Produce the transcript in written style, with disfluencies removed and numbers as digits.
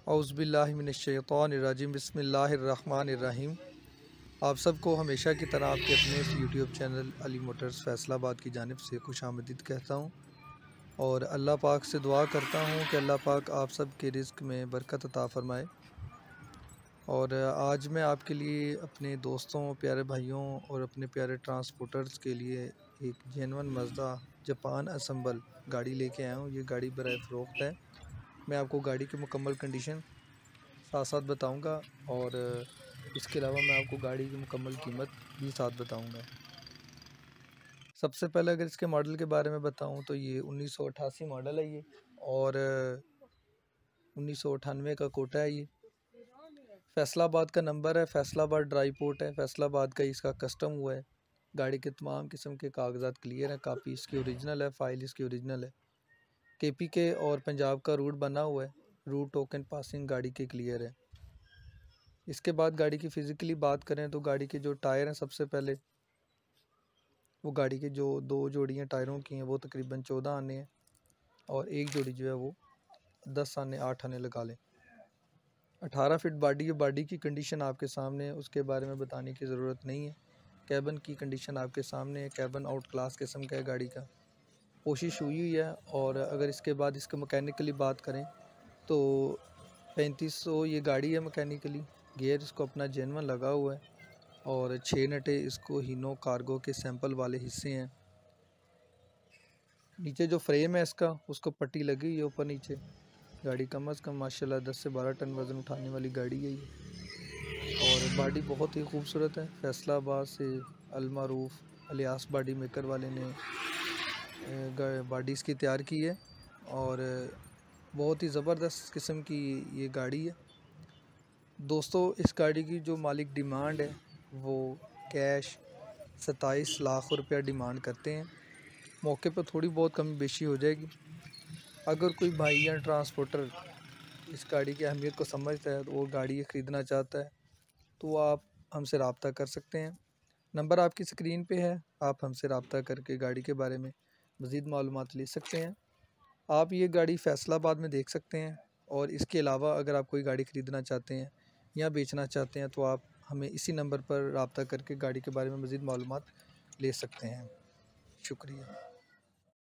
औज़ुबिल्लाहिमिनश्शैतानिर्रजीम बिस्मिल्लाहिर्रहमानिर्रहीम। आप सबको हमेशा की तरह आपके अपने इस YouTube channel Ali motors Faisalabad की जानिब से खुशामदीद कहता हूँ और अल्लाह पाक से दुआ करता हूँ कि अल्लाह पाक आप सब के रिज़्क़ में बरकत अता फ़रमाए। और आज मैं आपके लिए अपने दोस्तों, प्यारे भाइयों और अपने प्यारे ट्रांसपोर्टर्स के लिए एक जेन्युइन मज़दा जापान असम्बल गाड़ी लेके आया हूँ। ये गाड़ी बराए फ़रोख्त है। मैं आपको गाड़ी की मुकम्मल कंडीशन साथ साथ बताऊंगा और इसके अलावा मैं आपको गाड़ी की मुकम्मल कीमत भी साथ बताऊंगा। सबसे पहले अगर इसके मॉडल के बारे में बताऊं तो ये 1988 मॉडल है ये, और 1998 का कोटा है ये। फैसलाबाद का नंबर है, फैसलाबाद ड्राई पोर्ट है, फैसलाबाद का इसका कस्टम हुआ है। गाड़ी के तमाम किस्म के कागजात क्लियर हैं, कापी इसकी ओरिजिनल है, फ़ाइल इसकी ओरिजिनल है। KPK और पंजाब का रूट बना हुआ है, रूट टोकन पासिंग गाड़ी के क्लियर है। इसके बाद गाड़ी की फ़िज़िकली बात करें तो गाड़ी के जो टायर हैं, सबसे पहले वो गाड़ी के जो 2 जोड़ियाँ टायरों की हैं वो तकरीबन 14 आने हैं, और एक जोड़ी जो है वो 10 आने 8 आने लगा लें। 18 फीट बॉडी है। बॉडी की कंडीशन आपके सामने है, उसके बारे में बताने की ज़रूरत नहीं है। कैबिन की कंडीशन आपके सामने है, कैबिन आउट क्लास किस्म का है गाड़ी का, कोशिश हुई है। और अगर इसके बाद इसके मैकेनिकली बात करें तो 3500 ये गाड़ी है मैकेनिकली। गियर इसको अपना जेन्युइन लगा हुआ है और 6 नटे इसको हीनो कार्गो के सैंपल वाले हिस्से हैं। नीचे जो फ्रेम है इसका, उसको पट्टी लगी हुई है ऊपर नीचे। गाड़ी कम अज़ कम माशाल्लाह 10 से 12 टन वज़न उठाने वाली गाड़ी है ये, और बॉडी बहुत ही खूबसूरत है। फैसलाबाद से अलमारूफ अलियास बॉडी मेकर वाले ने बॉडी इसकी तैयार की है, और बहुत ही ज़बरदस्त किस्म की ये गाड़ी है। दोस्तों, इस गाड़ी की जो मालिक डिमांड है वो कैश 27 लाख रुपया डिमांड करते हैं। मौके पर थोड़ी बहुत कमी बेशी हो जाएगी। अगर कोई भाई या ट्रांसपोर्टर इस गाड़ी की अहमियत को समझता है तो वो गाड़ी ख़रीदना चाहता है तो आप हमसे रब्ता कर सकते हैं। नंबर आपकी स्क्रीन पे है, आप हमसे रब्ता करके गाड़ी के बारे में मज़ीद मालूमात ले सकते हैं। आप ये गाड़ी फैसलाबाद में देख सकते हैं, और इसके अलावा अगर आप कोई गाड़ी ख़रीदना चाहते हैं या बेचना चाहते हैं तो आप हमें इसी नंबर पर रब्ता करके गाड़ी के बारे में मज़ीद मालूमात ले सकते हैं। शुक्रिया।